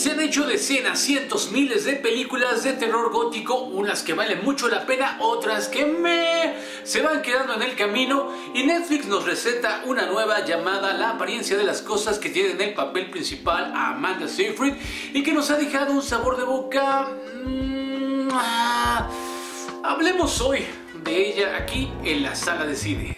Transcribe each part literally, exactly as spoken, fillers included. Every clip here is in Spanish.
Se han hecho decenas, cientos, miles de películas de terror gótico, unas que valen mucho la pena, otras que me se van quedando en el camino, y Netflix nos receta una nueva llamada La apariencia de las cosas, que tiene en el papel principal a Amanda Seyfried y que nos ha dejado un sabor de boca. Mmm, ah, hablemos hoy de ella aquí en la sala de cine.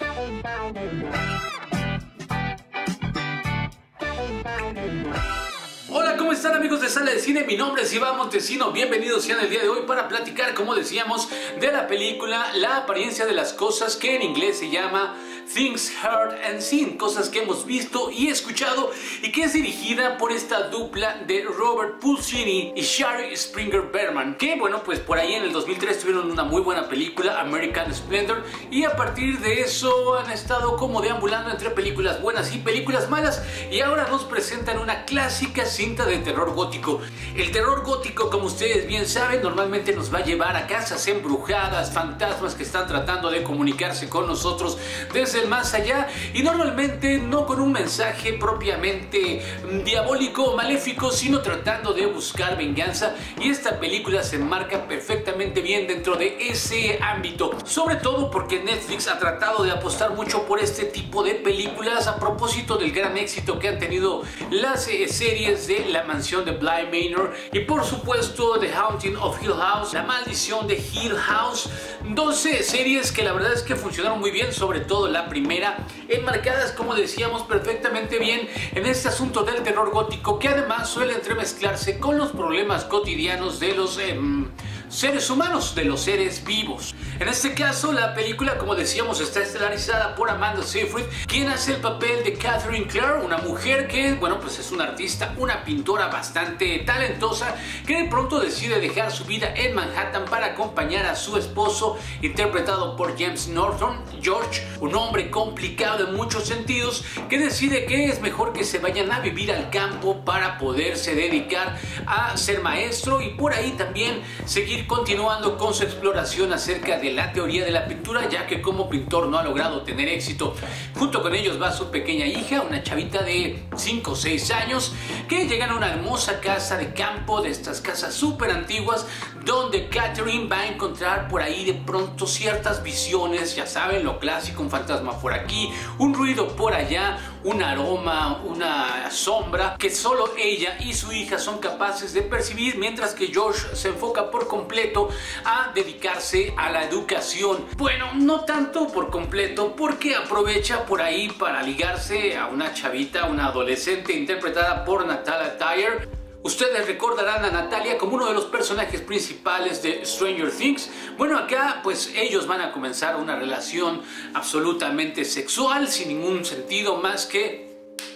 Hola, ¿cómo están, amigos de Sala de Cine? Mi nombre es Iván Montesino, bienvenidos sean el día de hoy para platicar, como decíamos, de la película La apariencia de las cosas, que en inglés se llama Things Heard and Seen, cosas que hemos visto y escuchado, y que es dirigida por esta dupla de Robert Pulcini y Shari Springer Berman, que bueno, pues por ahí en el dos mil tres tuvieron una muy buena película, American Splendor, y a partir de eso han estado como deambulando entre películas buenas y películas malas, y ahora nos presentan una clásica cinta de terror gótico. El terror gótico, como ustedes bien saben, normalmente nos va a llevar a casas embrujadas, fantasmas que están tratando de comunicarse con nosotros desde el más allá, y normalmente no con un mensaje propiamente diabólico o maléfico, sino tratando de buscar venganza, y esta película se enmarca perfectamente bien dentro de ese ámbito, sobre todo porque Netflix ha tratado de apostar mucho por este tipo de películas a propósito del gran éxito que han tenido las eh, series de La mansión de Bly Manor y por supuesto The Haunting of Hill House, La maldición de Hill House, doce series que la verdad es que funcionaron muy bien, sobre todo la primera, enmarcadas, como decíamos, perfectamente bien en este asunto del terror gótico, que además suele entremezclarse con los problemas cotidianos de los eh, seres humanos, de los seres vivos. En este caso, la película, como decíamos, está estelarizada por Amanda Seyfried, quien hace el papel de Catherine Clare, una mujer que, bueno, pues es una artista, una pintora bastante talentosa, que de pronto decide dejar su vida en Manhattan para acompañar a su esposo, interpretado por James Norton, George, un hombre complicado en muchos sentidos, que decide que es mejor que se vayan a vivir al campo para poderse dedicar a ser maestro y por ahí también seguir continuando con su exploración acerca de la teoría de la pintura, ya que como pintor no ha logrado tener éxito. Junto con ellos va su pequeña hija, una chavita de cinco o seis años, que llegan a una hermosa casa de campo, de estas casas súper antiguas, donde Catherine va a encontrar por ahí de pronto ciertas visiones, ya saben, lo clásico, un fantasma por aquí, un ruido por allá, un aroma, una sombra que solo ella y su hija son capaces de percibir, mientras que George se enfoca por completo a dedicarse a la educación. Bueno, no tanto por completo, porque aprovecha por ahí para ligarse a una chavita, una adolescente interpretada por Natalia Dyer. Ustedes recordarán a Natalia como uno de los personajes principales de Stranger Things. Bueno, acá pues ellos van a comenzar una relación absolutamente sexual, sin ningún sentido más que...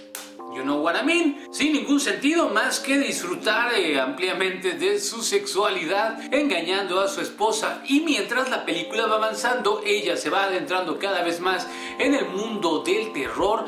You know what I mean? Sin ningún sentido más que disfrutar eh, ampliamente de su sexualidad, engañando a su esposa. Y mientras la película va avanzando, ella se va adentrando cada vez más en el mundo del terror,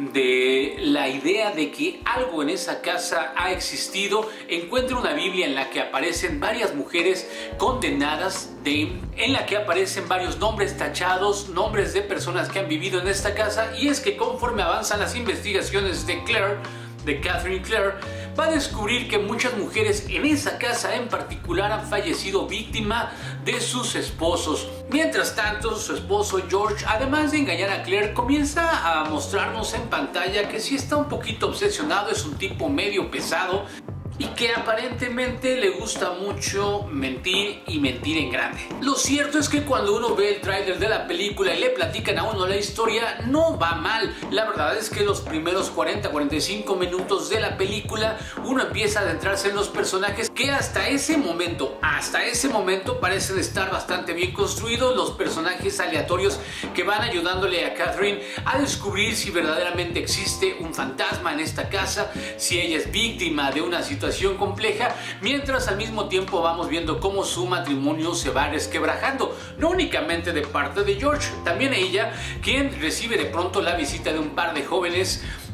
de la idea de que algo en esa casa ha existido. Encuentra una Biblia en la que aparecen varias mujeres condenadas, de, en la que aparecen varios nombres tachados, nombres de personas que han vivido en esta casa. Y es que conforme avanzan las investigaciones de Claire, de Catherine Clare, va a descubrir que muchas mujeres en esa casa en particular han fallecido víctima de sus esposos. Mientras tanto, su esposo George, además de engañar a Claire, comienza a mostrarnos en pantalla que sí está un poquito obsesionado, es un tipo medio pesado y que aparentemente le gusta mucho mentir y mentir en grande. Lo cierto es que cuando uno ve el tráiler de la película y le platican a uno la historia, no va mal. La verdad es que los primeros cuarenta a cuarenta y cinco minutos de la película uno empieza a adentrarse en los personajes que hasta ese momento, hasta ese momento parecen estar bastante bien construidos. Los personajes aleatorios que van ayudándole a Catherine a descubrir si verdaderamente existe un fantasma en esta casa, si ella es víctima de una situación compleja, mientras al mismo tiempo vamos viendo cómo su matrimonio se va resquebrajando, no únicamente de parte de George, también ella, quien recibe de pronto la visita de un par de jóvenes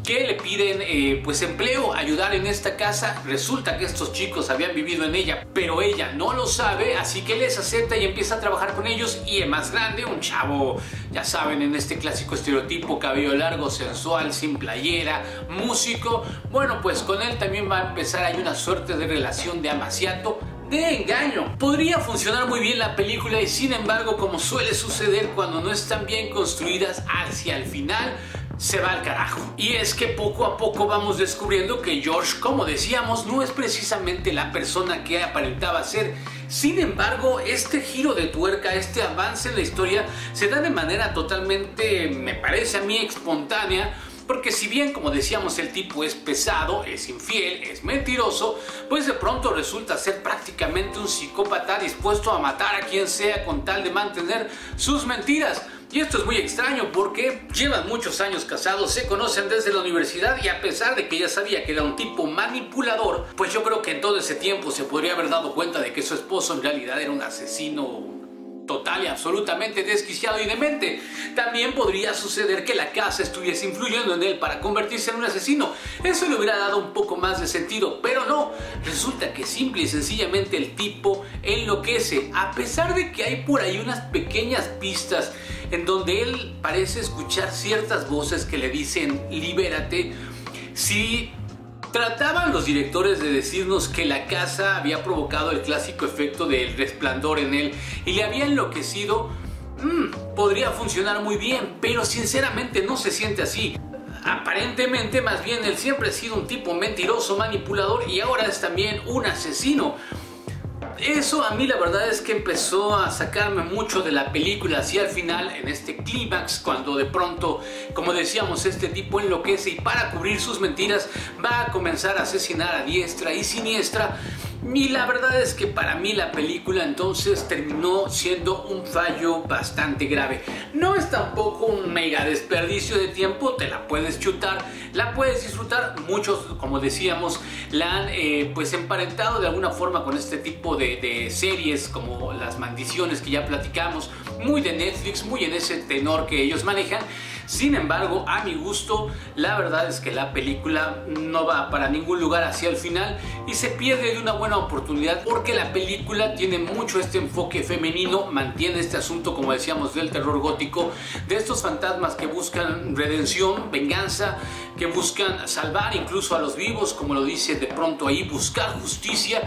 que le piden eh, pues empleo, ayudar en esta casa. Resulta que estos chicos habían vivido en ella, pero ella no lo sabe, así que les acepta y empieza a trabajar con ellos. Y el más grande, un chavo, ya saben, en este clásico estereotipo, cabello largo, sensual, sin playera, músico. Bueno, pues con él también va a empezar, hay una suerte de relación de amaciato, de engaño. Podría funcionar muy bien la película y sin embargo, como suele suceder cuando no están bien construidas, hacia el final se va al carajo. Y es que poco a poco vamos descubriendo que George, como decíamos, no es precisamente la persona que aparentaba ser. Sin embargo, este giro de tuerca, este avance en la historia se da de manera totalmente, me parece a mí, espontánea. Porque si bien, como decíamos, el tipo es pesado, es infiel, es mentiroso, pues de pronto resulta ser prácticamente un psicópata dispuesto a matar a quien sea con tal de mantener sus mentiras. Y esto es muy extraño porque llevan muchos años casados, se conocen desde la universidad y a pesar de que ella sabía que era un tipo manipulador, pues yo creo que en todo ese tiempo se podría haber dado cuenta de que su esposo en realidad era un asesino total y absolutamente desquiciado y demente. También podría suceder que la casa estuviese influyendo en él para convertirse en un asesino. Eso le hubiera dado un poco más de sentido, pero no. Resulta que simple y sencillamente el tipo enloquece, a pesar de que hay por ahí unas pequeñas pistas en donde él parece escuchar ciertas voces que le dicen libérate. Si trataban los directores de decirnos que la casa había provocado el clásico efecto del resplandor en él y le había enloquecido, mmm, podría funcionar muy bien, pero sinceramente no se siente así. Aparentemente, más bien, él siempre ha sido un tipo mentiroso, manipulador y ahora es también un asesino. Eso a mí la verdad es que empezó a sacarme mucho de la película hacia el final, en este clímax, cuando de pronto, como decíamos, este tipo enloquece y para cubrir sus mentiras va a comenzar a asesinar a diestra y siniestra. Y la verdad es que para mí la película entonces terminó siendo un fallo bastante grave. No es tampoco un mega desperdicio de tiempo, te la puedes chutar, la puedes disfrutar. Muchos, como decíamos, la han eh, pues emparentado de alguna forma con este tipo de, de series como Las Maldiciones que ya platicamos, muy de Netflix, muy en ese tenor que ellos manejan. Sin embargo, a mi gusto, la verdad es que la película no va para ningún lugar hacia el final y se pierde de una buena oportunidad porque la película tiene mucho este enfoque femenino, mantiene este asunto, como decíamos, del terror gótico, de estos fantasmas que buscan redención, venganza, que buscan salvar incluso a los vivos, como lo dice de pronto ahí, buscar justicia.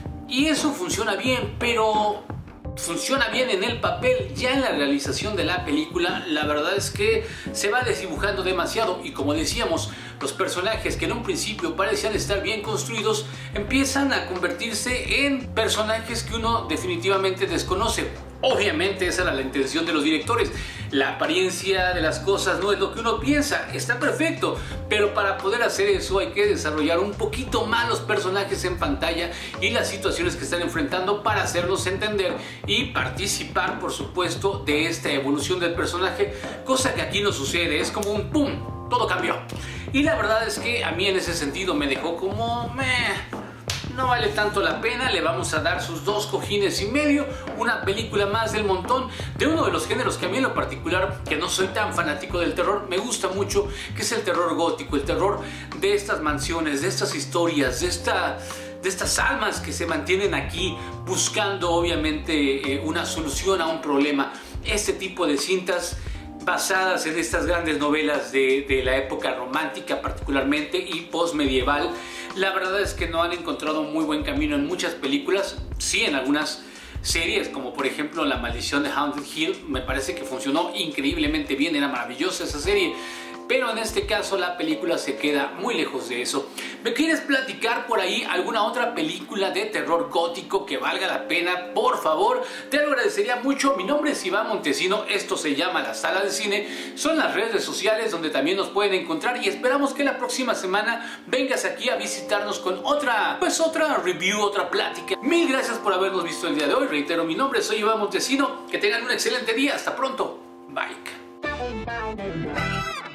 Y eso funciona bien, pero funciona bien en el papel. Ya en la realización de la película, la verdad es que se va desdibujando demasiado y, como decíamos, los personajes que en un principio parecían estar bien construidos empiezan a convertirse en personajes que uno definitivamente desconoce. Obviamente esa era la intención de los directores. La apariencia de las cosas no es lo que uno piensa, está perfecto, pero para poder hacer eso hay que desarrollar un poquito más los personajes en pantalla y las situaciones que están enfrentando para hacerlos entender y participar, por supuesto, de esta evolución del personaje, cosa que aquí no sucede. Es como un pum, todo cambió. Y la verdad es que a mí en ese sentido me dejó como meh, no vale tanto la pena, le vamos a dar sus dos cojines y medio, una película más del montón, de uno de los géneros que a mí en lo particular, que no soy tan fanático del terror, me gusta mucho, que es el terror gótico, el terror de estas mansiones, de estas historias, de esta... de estas almas que se mantienen aquí buscando obviamente eh, una solución a un problema. Este tipo de cintas basadas en estas grandes novelas de, de la época romántica particularmente y postmedieval, la verdad es que no han encontrado muy buen camino en muchas películas, sí en algunas series como por ejemplo La Maldición de Haunted Hill, me parece que funcionó increíblemente bien, era maravillosa esa serie. Pero en este caso la película se queda muy lejos de eso. ¿Me quieres platicar por ahí alguna otra película de terror gótico que valga la pena? Por favor, te lo agradecería mucho. Mi nombre es Iván Montesino, esto se llama La Sala de Cine. Son las redes sociales donde también nos pueden encontrar y esperamos que la próxima semana vengas aquí a visitarnos con otra, pues otra review, otra plática. Mil gracias por habernos visto el día de hoy. Reitero, mi nombre soy Iván Montesino. Que tengan un excelente día. Hasta pronto. Bye.